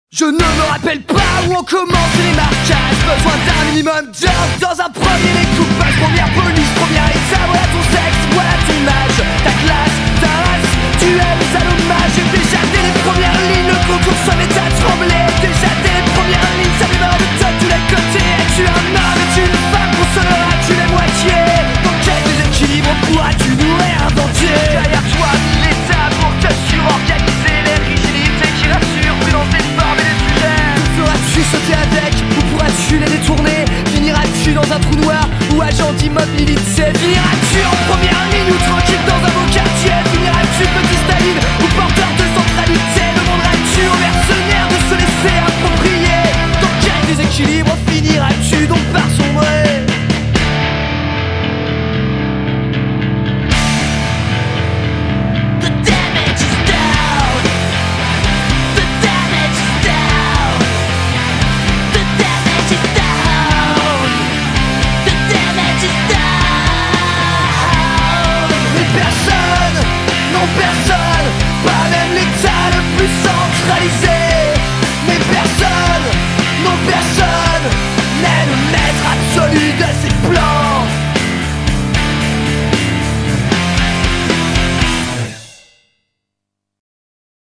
Je ne me rappelle pas où on commence les marquages. Besoin d'un minimum d'ordre dans un premier découpage. Première police, première étape, voilà ton sexe, voilà ton âge. Ta classe, ta race, tu aimes à l'hommage. Et déjà dès les premières lignes, le concours se met à trembler. Déjà dès les premières lignes, ça démarre de toi de tous les côtés. Es-tu un homme, es-tu une femme, consoleras-tu les moitiés? Dans quel déséquilibre pourras-tu nous réinventer? Derrière toi, l'État pour te surorganiser. Les rigidités qui rassurent, plus dans tes formes et les sujets. Feras-tu sauter avec ou pourras-tu les détourner? Finiras-tu dans un trou noir ou agent d'immobilité? Finiras-tu en première ligne?